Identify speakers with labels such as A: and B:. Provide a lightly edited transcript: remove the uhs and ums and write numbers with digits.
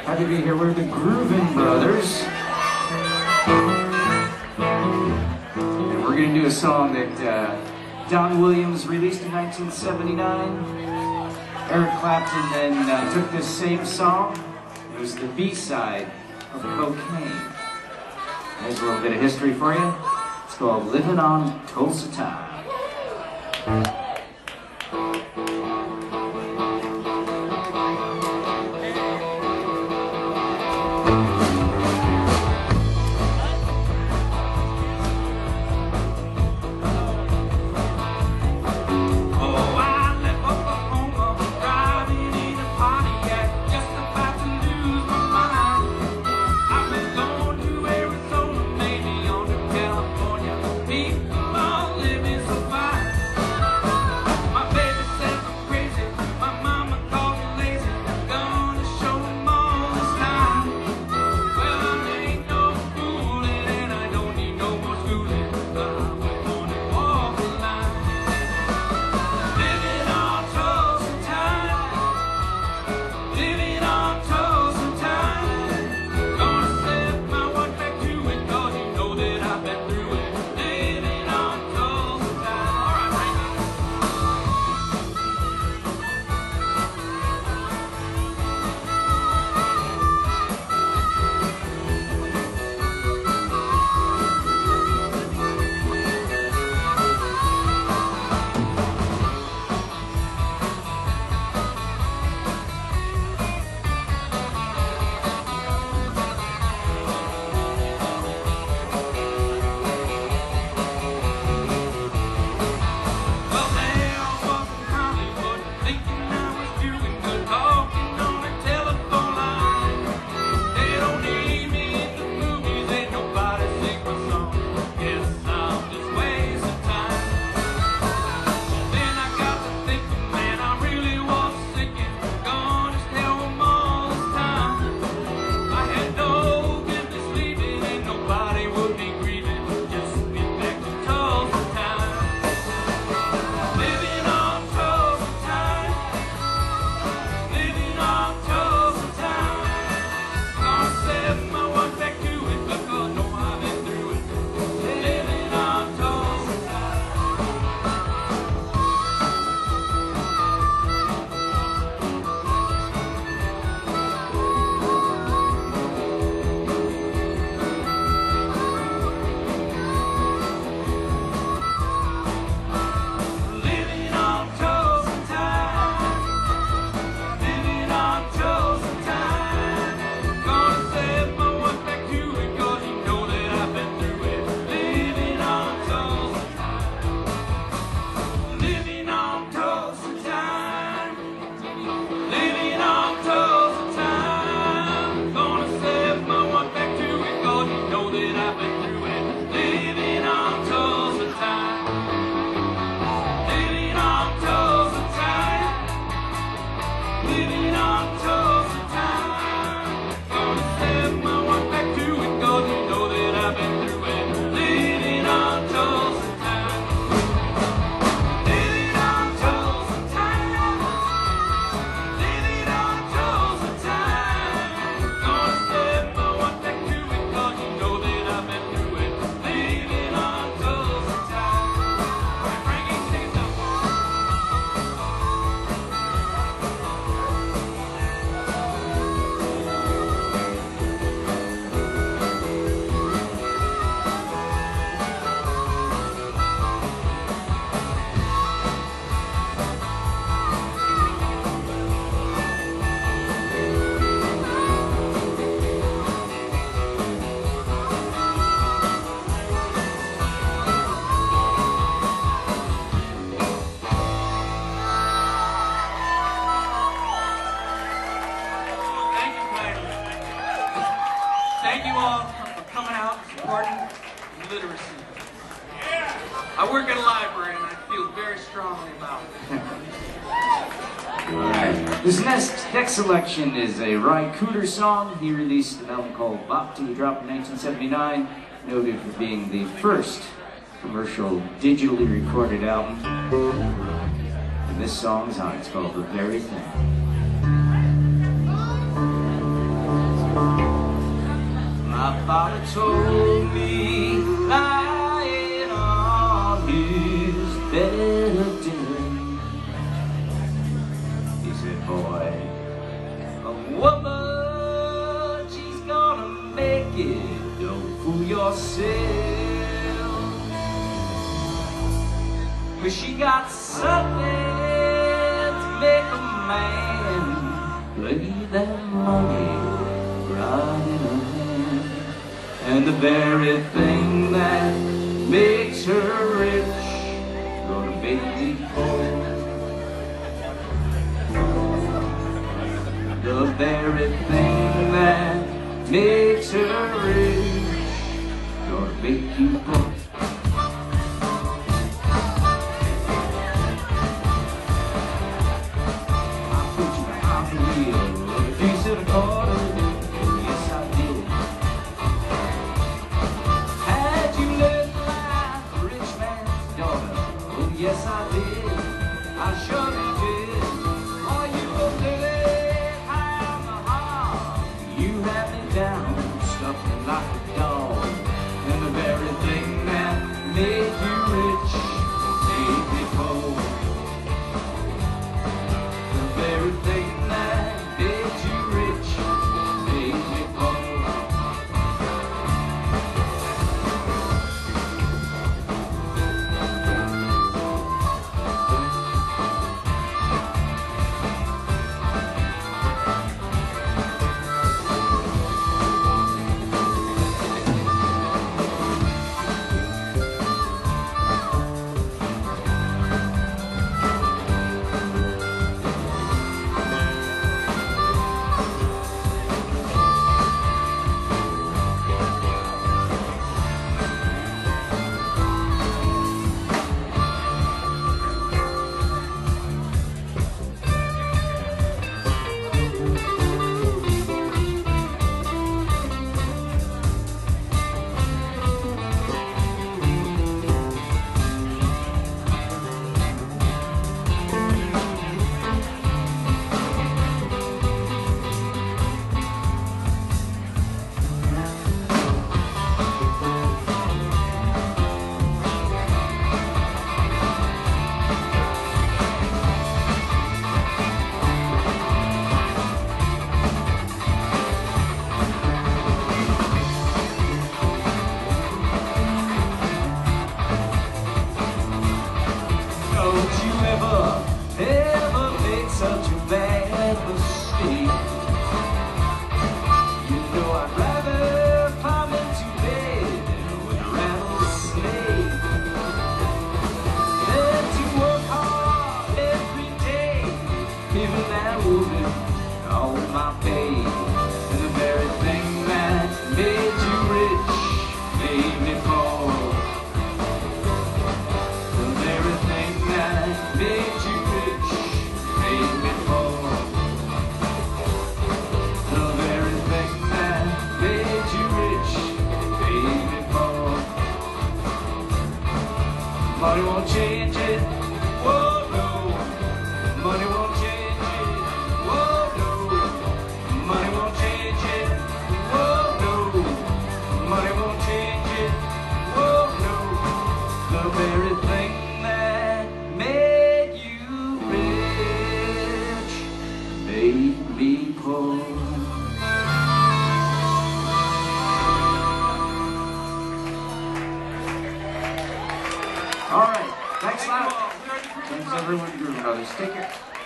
A: Happy to be here. We're the Groovin' Brothers. And we're going to do a song that Don Williams released in 1979. Eric Clapton then took this same song. It was the B-side of Cocaine. There's a little bit of history for you. It's called Living on Tulsa Time.
B: Thank you all for coming out and supporting literacy. I work at a library and I feel very strongly about it.
A: Alright. This next selection is a Ry Cooder song. He released an album called Bhakti, dropped in 1979, noted for being the first commercial digitally recorded album. And this song is on it. It's called The Very Thing. Mama told me lying on his bed of death, he said, boy, a woman, she's gonna make it, don't fool yourself. But she got something to make a man play that money right in her hand. And the very thing that makes her rich gonna make me poor. The very thing that makes her rich gonna make you poor. Yes, I did. I surely did. Oh, you go living high on the hog. You had me down, stuffed me like a dog. And the very thing that made you rich made me poor. The very thing that made you rich made me poor. Don't you ever make such a bad mistake. You know I'd rather climb into bed with a rattlesnake than to work hard every day, giving that woman all my pay. And the very thing that made you rich made me poor. Made you rich, made me poor. The very thing that made you rich, made me poor. Money won't change it, whoa no. Money won't change it, whoa no. Money won't change it, whoa no. Money won't change it, whoa no. The very thing that made me poor. All right, thanks a lot. Thanks everyone, Groove Brothers. Take care.